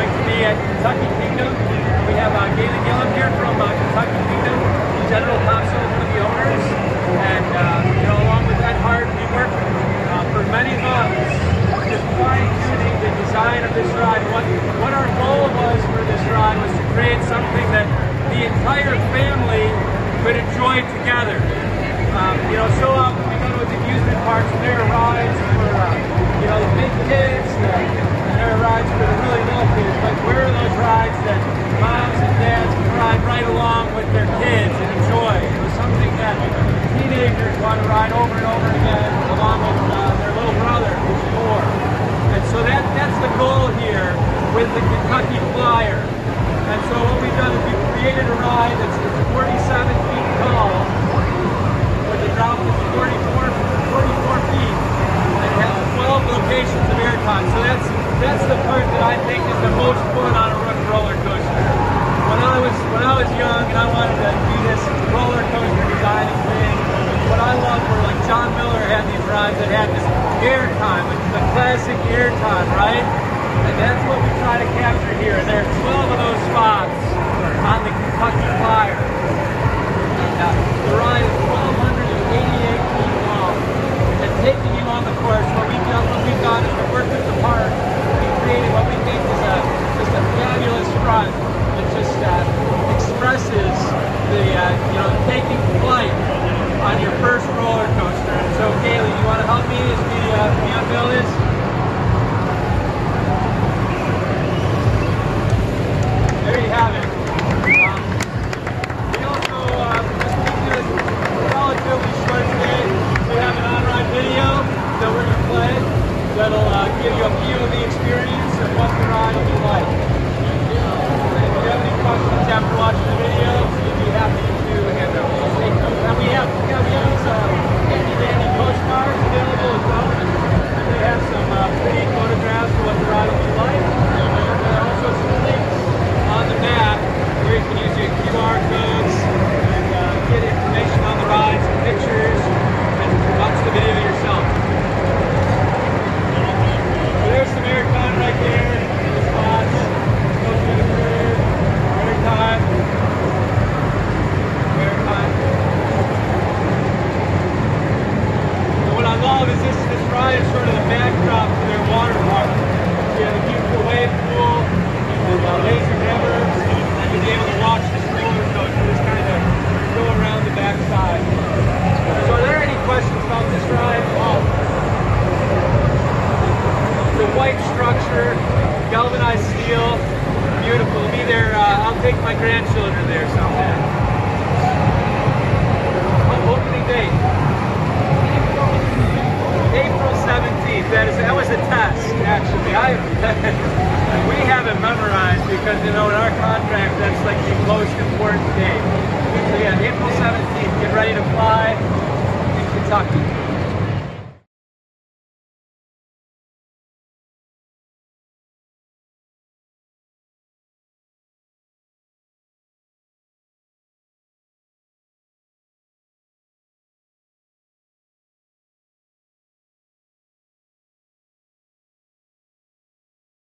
great to be at Kentucky Kingdom. We have Galen Gillum here from Kentucky Kingdom, General Counsel, one of the owners. And you know, along with Ed Hart, we worked for many months just fine-tuning the design of this ride. What our goal was for this ride was to create something that the entire family could enjoy together. You know, so often we go to amusement parks and there are rides for you know, the big kids, and there are rides for the really little kids. But where are those rides that moms and dads can ride right along with their kids and enjoy? It was something that teenagers want to ride over and over again along with their little brother who's 4. And so that's the goal here with the Kentucky Flyer. And so what we've done is we've created a ride that's 47 feet tall, with the drop is 44 feet, and it has 12 locations of airtime. So that's the part that I think is the most fun on a roller coaster. When I was young and I wanted to do this roller coaster designing thing, what I loved were like John Miller had these rides that had this airtime, which is the classic airtime, right? And that's what we try to capture here. And there are 12 of those spots on the Kentucky Flyer. The ride is 1,288 feet long. And taking you on the course, what we've done is we've worked with the park and created what we think is just a fabulous front that just expresses the you know, taking flight on your first roller coaster. And so, Kaylee, you want to help me as we unveil this? There you have it. We also, just to keep this relatively short today, we have an on-ride video that we're going to play that'll give you a view of the experience of what the ride will be like. If you have any questions after watching the video, we'd be happy to handle those. And we have these handy-dandy postcards available as well. And they have some pretty photographs of what the ride will be like. And there are also some links on the map where you can use your QR codes and get information on the rides and pictures and watch the video yourself. So there's some airtime right there, the spots, go through the curve, airtime. And what I love is this ride is sort of the backdrop to their water park. You have a beautiful wave pool, and lazy rivers, and you'll be able to watch this roller coaster just kind of go around the backside. So are there any questions about this ride? Oh. The white structure, galvanized steel, beautiful. Be there. I'll take my grandchildren there someday. Opening date. April 17th. That was a test, actually. We have it memorized because, you know, in our contract, that's like the most important date. So yeah, April 17th. Get ready to fly in Kentucky.